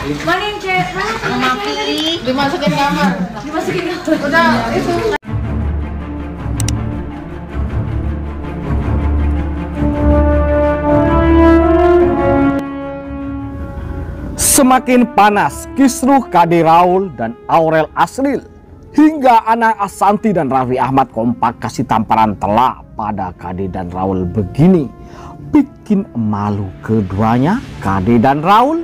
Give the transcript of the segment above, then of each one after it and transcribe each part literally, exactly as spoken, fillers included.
Mana yang cewek? Mama pilih. Dimasukin kamar. Dimasukin kamar. Udah itu. Semakin panas kisruh Kade Raul dan Aurel Asril, hingga Anang Assanti dan Raffi Ahmad kompak kasih tamparan telak pada Kade dan Raul begini. Bikin malu keduanya, Kade dan Raul.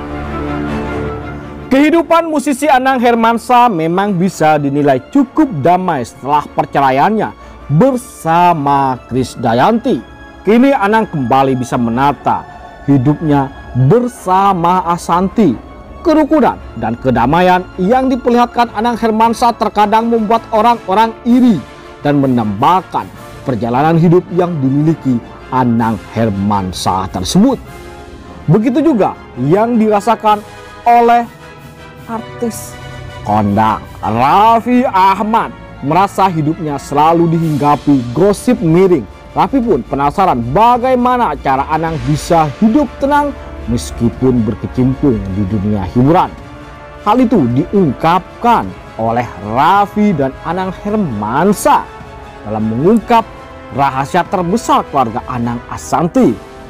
Kehidupan musisi Anang Hermansyah memang bisa dinilai cukup damai setelah perceraiannya bersama Krisdayanti. Kini Anang kembali bisa menata hidupnya bersama Assanti. Kerukunan dan kedamaian yang diperlihatkan Anang Hermansyah terkadang membuat orang-orang iri dan menambahkan perjalanan hidup yang dimiliki Anang Hermansyah tersebut. Begitu juga yang dirasakan oleh artis kondang Raffi Ahmad. Merasa hidupnya selalu dihinggapi gosip miring. Raffi pun penasaran bagaimana cara Anang bisa hidup tenang meskipun berkecimpung di dunia hiburan. Hal itu diungkapkan oleh Raffi dan Anang Hermansyah dalam mengungkap rahasia terbesar keluarga Anang Assanti.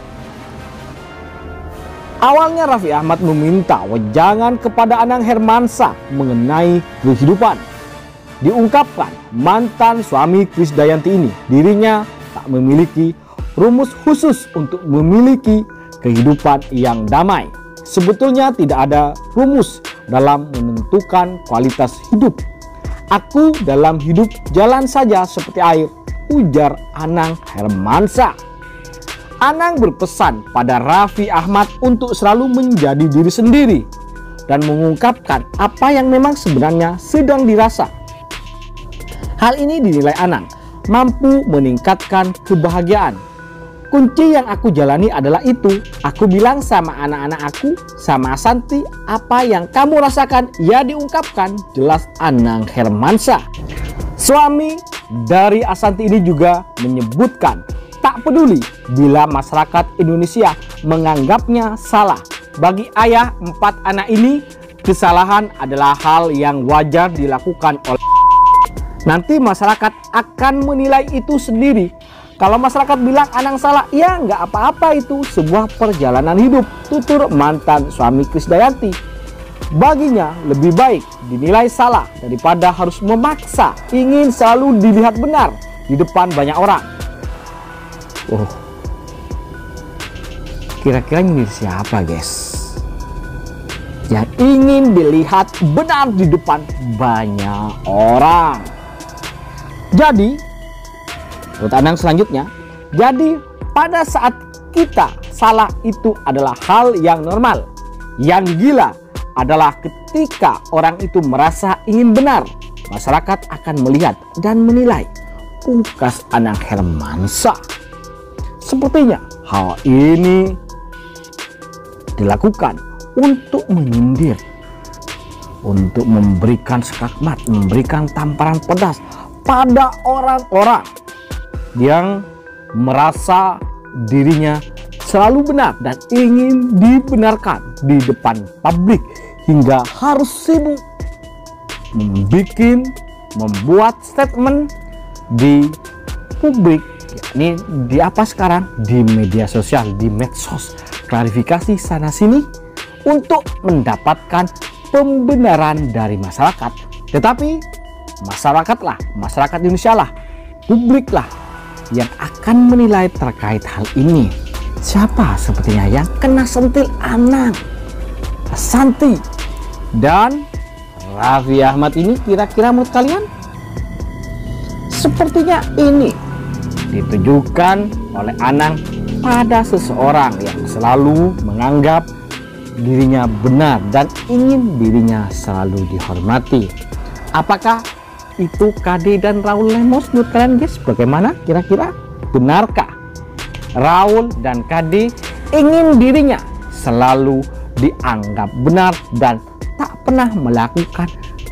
Awalnya Raffi Ahmad meminta wejangan kepada Anang Hermansyah mengenai kehidupan. Diungkapkan mantan suami Krisdayanti ini, dirinya tak memiliki rumus khusus untuk memiliki kehidupan yang damai. Sebetulnya tidak ada rumus dalam menentukan kualitas hidup. Aku dalam hidup jalan saja seperti air, ujar Anang Hermansyah. Anang berpesan pada Raffi Ahmad untuk selalu menjadi diri sendiri dan mengungkapkan apa yang memang sebenarnya sedang dirasa. Hal ini dinilai Anang mampu meningkatkan kebahagiaan. Kunci yang aku jalani adalah itu. Aku bilang sama anak-anak aku, sama Assanti, apa yang kamu rasakan ya diungkapkan, jelas Anang Hermansyah. Suami dari Assanti ini juga menyebutkan tak peduli bila masyarakat Indonesia menganggapnya salah. Bagi ayah empat anak ini, kesalahan adalah hal yang wajar dilakukan oleh. Nanti masyarakat akan menilai itu sendiri. Kalau masyarakat bilang Anang salah, ya nggak apa-apa, itu sebuah perjalanan hidup, tutur mantan suami Krisdayanti. Baginya lebih baik dinilai salah daripada harus memaksa ingin selalu dilihat benar di depan banyak orang. Oh, kira-kira ini siapa guys yang ingin dilihat benar di depan banyak orang? Jadi menurut Anang selanjutnya, jadi pada saat kita salah itu adalah hal yang normal. Yang gila adalah ketika orang itu merasa ingin benar, masyarakat akan melihat dan menilai, ungkas Anang Hermansyah. Sepertinya hal ini dilakukan untuk menyindir, untuk memberikan skakmat, memberikan tamparan pedas pada orang-orang yang merasa dirinya selalu benar dan ingin dibenarkan di depan publik, hingga harus sibuk membuat membuat statement di publik, yakni di apa sekarang, di media sosial, di medsos, klarifikasi sana sini untuk mendapatkan pembenaran dari masyarakat. Tetapi masyarakatlah, masyarakat Indonesia lah, publik lah yang akan menilai terkait hal ini. Siapa sepertinya yang kena sentil Anang Assanti dan Raffi Ahmad ini, kira-kira menurut kalian? Sepertinya ini ditujukan oleh Anang pada seseorang yang selalu menganggap dirinya benar dan ingin dirinya selalu dihormati. Apakah itu Kade dan Raul Lemos menurut kalian guys? Bagaimana kira-kira? Benarkah Raul dan Kade ingin dirinya selalu dianggap benar dan tak pernah melakukan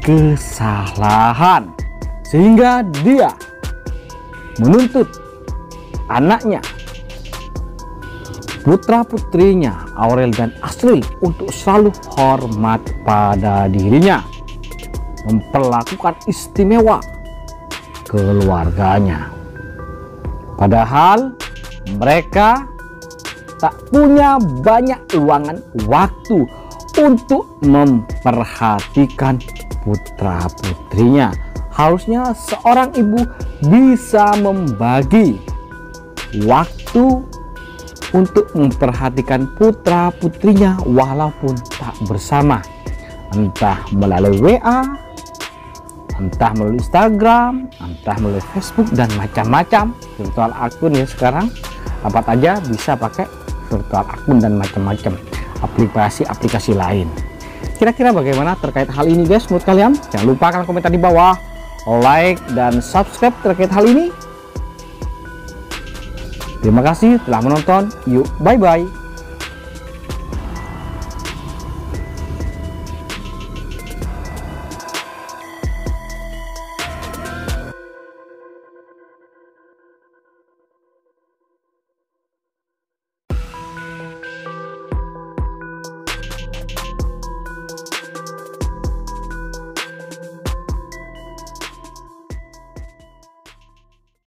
kesalahan, sehingga dia menuntut anaknya putra-putrinya Aurel dan Asril untuk selalu hormat pada dirinya, memperlakukan istimewa keluarganya. Padahal mereka tak punya banyak luangan waktu untuk memperhatikan putra-putrinya. Harusnya seorang ibu bisa membagi waktu untuk memperhatikan putra-putrinya walaupun tak bersama, entah melalui W A, entah melalui Instagram, entah melalui Facebook, dan macam-macam virtual akun ya sekarang. Apa aja bisa pakai virtual akun dan macam-macam aplikasi-aplikasi lain. Kira-kira bagaimana terkait hal ini guys menurut kalian? Jangan lupa kalian komentar di bawah, like dan subscribe terkait hal ini. Terima kasih telah menonton. Yuk, bye bye.